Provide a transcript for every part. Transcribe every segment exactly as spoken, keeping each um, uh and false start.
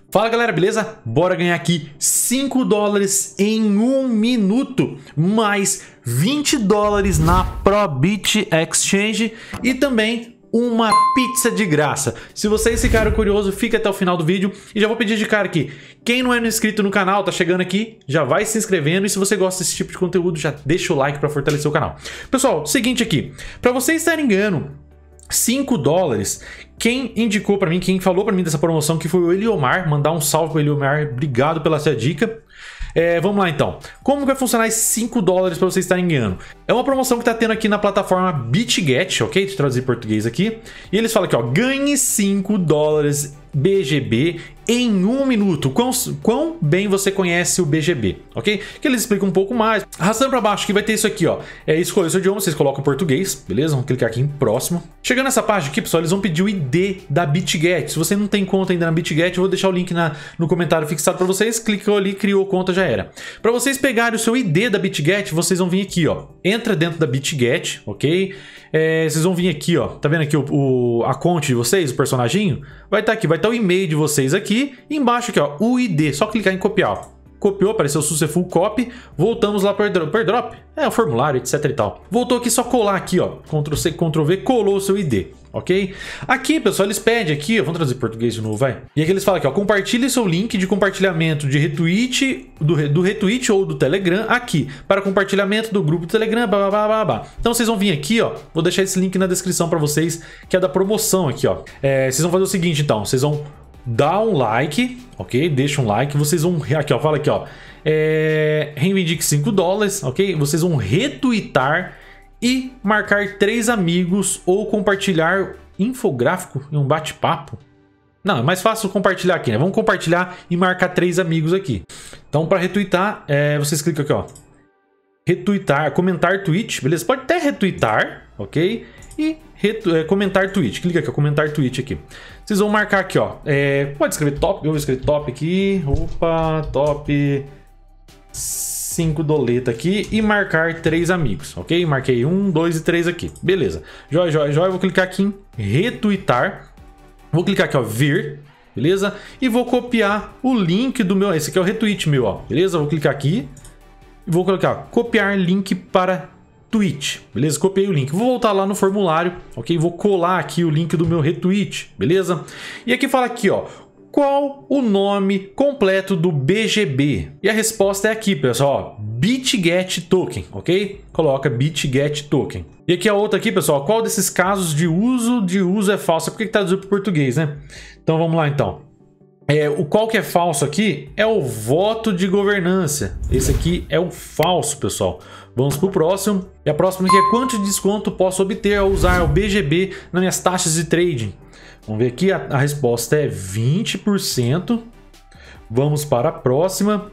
Fala galera, beleza? Bora ganhar aqui cinco dólares em um minuto, mais vinte dólares na Probit Exchange e também uma pizza de graça. Se vocês ficaram curiosos, fica até o final do vídeo e já vou pedir de cara aqui, quem não é inscrito no canal, tá chegando aqui, já vai se inscrevendo e se você gosta desse tipo de conteúdo, já deixa o like para fortalecer o canal. Pessoal, seguinte aqui, para vocês estarem ganhando cinco dólares, quem indicou pra mim, quem falou pra mim dessa promoção que foi o Eliomar, mandar um salve pro Eliomar, obrigado pela sua dica. É, vamos lá então, como vai funcionar esses cinco dólares para vocês estarem ganhando? É uma promoção que tá tendo aqui na plataforma BitGet, ok? Deixa eu traduzir em português aqui. E eles falam aqui, ó, ganhe cinco dólares B G B em um minuto. Quão, quão bem você conhece o B G B, ok? Que eles explicam um pouco mais. Arrastando para baixo que vai ter isso aqui, ó. É escolher o seu idioma, vocês colocam português, beleza? Vamos clicar aqui em próximo. Chegando nessa página aqui, pessoal, eles vão pedir o I D da BitGet. Se você não tem conta ainda na BitGet, eu vou deixar o link na, no comentário fixado para vocês. Clicou ali, criou conta, já era. Para vocês pegarem o seu I D da BitGet, vocês vão vir aqui, ó. Entra dentro da BitGet, ok? É, vocês vão vir aqui, ó. Tá vendo aqui o, o, a conta de vocês, o personaginho? Vai estar tá aqui, vai estar tá o e-mail de vocês aqui. E embaixo aqui, ó, o I D. Só clicar em copiar, ó. Copiou, apareceu o Successful Copy. Voltamos lá para o airdrop. É, o formulário, etc e tal. Voltou aqui, só colar aqui, ó. Ctrl C, Ctrl V, colou o seu I D. Ok? Aqui, pessoal, eles pedem aqui, ó, vamos traduzir em português de novo, vai. E aqui eles falam aqui, ó, compartilhe seu link de compartilhamento de retweet, do, do retweet ou do Telegram aqui, para compartilhamento do grupo do Telegram, blá, blá, blá, blá. Então vocês vão vir aqui, ó, vou deixar esse link na descrição para vocês, que é da promoção aqui, ó. É, vocês vão fazer o seguinte, então, vocês vão dar um like, ok? Deixa um like, vocês vão, aqui, ó, fala aqui, ó, é, reivindique cinco dólares, ok? Vocês vão retweetar e marcar três amigos ou compartilhar infográfico em um bate-papo. Não, é mais fácil compartilhar aqui, né? Vamos compartilhar e marcar três amigos aqui. Então, para retweetar, é, vocês clicam aqui, ó. Retweetar, comentar tweet, beleza? Pode até retweetar, ok? E retu é, comentar tweet. Clica aqui, ó, comentar tweet aqui. Vocês vão marcar aqui, ó. É, pode escrever top, eu vou escrever top aqui. Opa, top cinco doleta aqui e marcar três amigos, ok? Marquei um, dois e três aqui. Beleza. Joia, joia, joia. Vou clicar aqui em retweetar. Vou clicar aqui, ó, vir, beleza? E vou copiar o link do meu. Esse aqui é o retweet meu, ó. Beleza? Vou clicar aqui e vou colocar, ó, copiar link para tweet, beleza? Copiei o link. Vou voltar lá no formulário, ok? Vou colar aqui o link do meu retweet, beleza? E aqui fala aqui, ó, qual o nome completo do B G B? E a resposta é aqui, pessoal, ó, BitGet Token, ok? Coloca BitGet Token. E aqui a outra aqui, pessoal, qual desses casos de uso de uso é falso? Por que que tá traduzido para o português, né? Então vamos lá, então. É, o qual que é falso aqui é o voto de governança. Esse aqui é o falso, pessoal. Vamos para o próximo. E a próxima aqui é quanto de desconto posso obter ao usar o B G B nas minhas taxas de trading? Vamos ver aqui, a, a resposta é vinte por cento. Vamos para a próxima.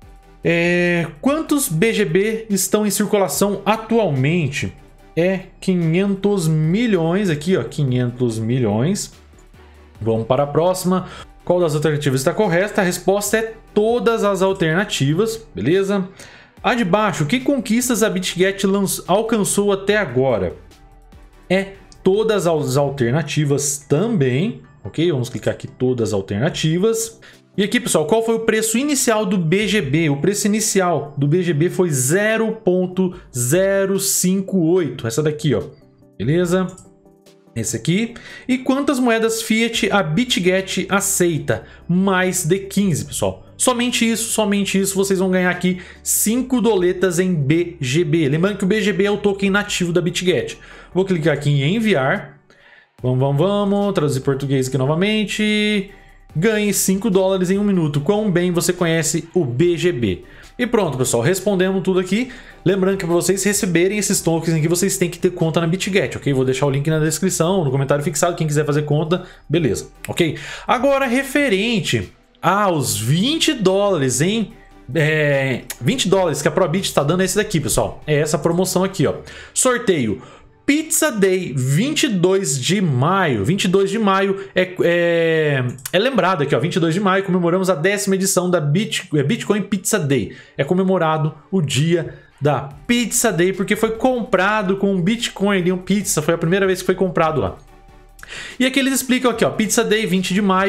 É, quantos B G B estão em circulação atualmente? É quinhentos milhões aqui, ó, quinhentos milhões. Vamos para a próxima. Qual das alternativas está correta? A resposta é todas as alternativas, beleza? A de baixo, que conquistas a BitGet alcançou até agora? É todas as alternativas também, ok? Vamos clicar aqui todas as alternativas. E aqui, pessoal, qual foi o preço inicial do B G B? O preço inicial do B G B foi zero ponto zero cinco oito, essa daqui, ó, beleza? Esse aqui. E quantas moedas Fiat a BitGet aceita? Mais de quinze, pessoal. Somente isso, somente isso, vocês vão ganhar aqui cinco doletas em B G B. Lembrando que o B G B é o token nativo da BitGet. Vou clicar aqui em enviar. Vamos, vamos, vamos. Traduzir português aqui novamente. Ganhe cinco dólares em um minuto. Quão bem você conhece o B G B? E pronto, pessoal. Respondemos tudo aqui. Lembrando que para vocês receberem esses tokens aqui, vocês têm que ter conta na BitGet, ok? Vou deixar o link na descrição, no comentário fixado. Quem quiser fazer conta, beleza, ok? Agora, referente aos vinte dólares em... É, vinte dólares que a Probit está dando é esse daqui, pessoal. É essa promoção aqui, ó. Sorteio Pizza Day vinte e dois de maio. vinte e dois de maio é, é, é lembrado aqui, ó. vinte e dois de maio comemoramos a décima edição da Bit, Bitcoin Pizza Day. É comemorado o dia da Pizza Day porque foi comprado com um Bitcoin ali, um pizza. Foi a primeira vez que foi comprado lá. E aqui eles explicam aqui, ó. Pizza Day vinte de maio.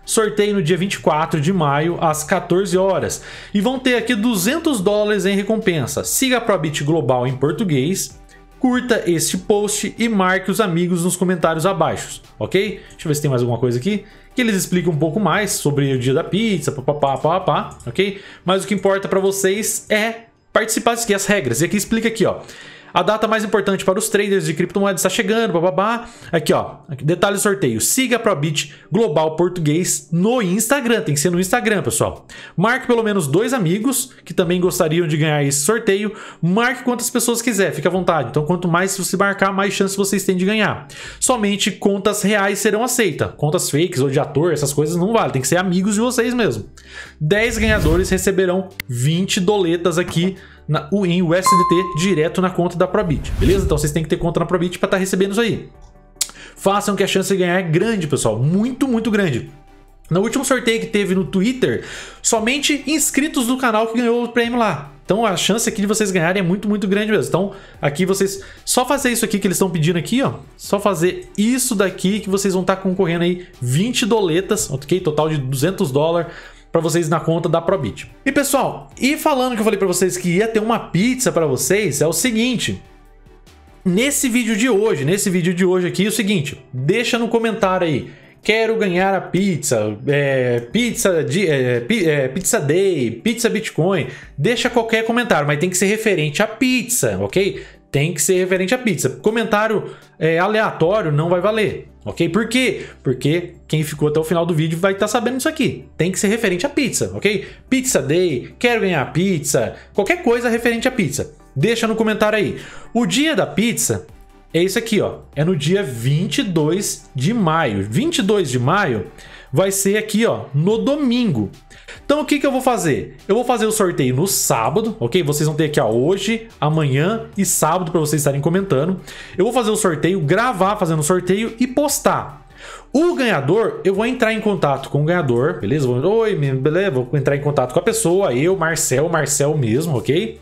sorteio no dia vinte e quatro de maio, às quatorze horas. E vão ter aqui duzentos dólares em recompensa. Siga a Probit Global em português, curta este post e marque os amigos nos comentários abaixo, ok? Deixa eu ver se tem mais alguma coisa aqui, que eles explicam um pouco mais sobre o dia da pizza, papapá, papapá, ok? Mas o que importa para vocês é participar aqui, as regras. E aqui explica aqui, ó. A data mais importante para os traders de criptomoedas está chegando, bababá. Aqui, ó, detalhe do sorteio. Siga a Probit Global Português no Instagram, tem que ser no Instagram, pessoal. Marque pelo menos dois amigos que também gostariam de ganhar esse sorteio. Marque quantas pessoas quiser, fique à vontade. Então, quanto mais você marcar, mais chance vocês têm de ganhar. Somente contas reais serão aceitas. Contas fakes ou de ator, essas coisas não valem, tem que ser amigos de vocês mesmo. dez ganhadores receberão vinte doletas aqui Na, em U S D T direto na conta da Probit, beleza? Então vocês têm que ter conta na Probit para estar recebendo isso aí. Façam que a chance de ganhar é grande, pessoal, muito, muito grande. No último sorteio que teve no Twitter, somente inscritos do canal que ganhou o prêmio lá. Então a chance aqui de vocês ganharem é muito, muito grande mesmo. Então aqui vocês, só fazer isso aqui que eles estão pedindo aqui, ó. Só fazer isso daqui que vocês vão estar concorrendo aí vinte doletas, ok? Total de duzentos dólares. Para vocês na conta da Probit. E pessoal, e falando que eu falei para vocês que ia ter uma pizza para vocês, é o seguinte. Nesse vídeo de hoje, nesse vídeo de hoje aqui, é o seguinte. Deixa no comentário aí. Quero ganhar a pizza, é, pizza, de, é, é, pizza day, pizza Bitcoin. Deixa qualquer comentário, mas tem que ser referente à pizza, ok? Tem que ser referente à pizza. Comentário é, aleatório não vai valer, ok? Por quê? Porque quem ficou até o final do vídeo vai estar sabendo isso aqui. Tem que ser referente à pizza, ok? Pizza Day, quero ganhar pizza, qualquer coisa referente à pizza. Deixa no comentário aí. O dia da pizza é isso aqui, ó. É no dia vinte e dois de maio. vinte e dois de maio vai ser aqui, ó, no domingo. Então o que que eu vou fazer? Eu vou fazer o sorteio no sábado, ok? Vocês vão ter aqui, ó, hoje, amanhã e sábado para vocês estarem comentando. Eu vou fazer o sorteio, gravar fazendo o sorteio e postar. O ganhador, eu vou entrar em contato com o ganhador, beleza? Vou, Oi, beleza? Vou entrar em contato com a pessoa, eu, Marcel, Marcel mesmo, ok?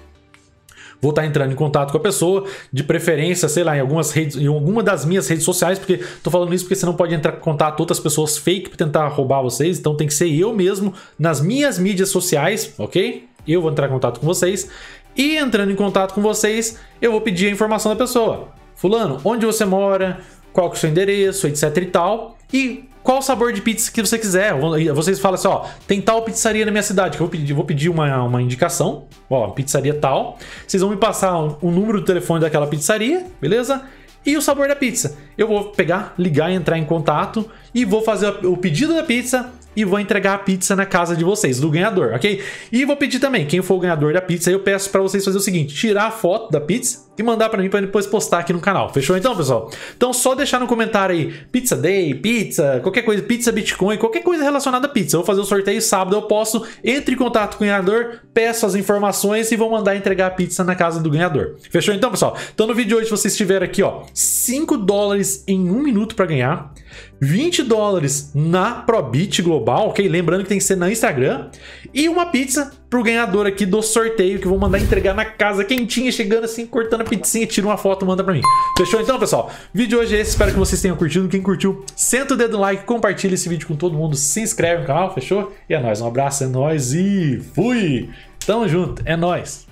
Vou estar entrando em contato com a pessoa, de preferência, sei lá, em algumas redes, em alguma das minhas redes sociais, porque tô falando isso porque você não pode entrar em contato com outras pessoas fake para tentar roubar vocês, então tem que ser eu mesmo nas minhas mídias sociais, ok? Eu vou entrar em contato com vocês e entrando em contato com vocês, eu vou pedir a informação da pessoa. Fulano, onde você mora, qual que é o seu endereço, etc e tal, e qual sabor de pizza que você quiser. Vocês falam assim, ó, tem tal pizzaria na minha cidade, que eu vou pedir, vou pedir uma, uma indicação, ó, pizzaria tal. Vocês vão me passar o, o número do telefone daquela pizzaria, beleza? E o sabor da pizza. Eu vou pegar, ligar, entrar em contato e vou fazer o pedido da pizza e vou entregar a pizza na casa de vocês, do ganhador, ok? E vou pedir também, quem for o ganhador da pizza, eu peço para vocês fazer o seguinte, tirar a foto da pizza e mandar para mim para depois postar aqui no canal. Fechou então, pessoal? Então só deixar no comentário aí, pizza day, pizza, qualquer coisa, pizza Bitcoin, qualquer coisa relacionada à pizza. Eu vou fazer o sorteio sábado, eu posto, entre em contato com o ganhador, peço as informações e vou mandar entregar a pizza na casa do ganhador. Fechou então, pessoal? Então no vídeo de hoje vocês tiveram aqui, ó, cinco dólares em um minuto para ganhar, vinte dólares na Probit Global, ok? Lembrando que tem que ser na Instagram. E uma pizza pro ganhador aqui do sorteio, que eu vou mandar entregar na casa, quentinha, chegando assim, cortando a pizzinha, tira uma foto, manda pra mim. Fechou então, pessoal? O vídeo de hoje é esse, espero que vocês tenham curtido. Quem curtiu, senta o dedo no like, compartilha esse vídeo com todo mundo, se inscreve no canal, fechou? E é nóis, um abraço, é nóis e fui! Tamo junto, é nóis!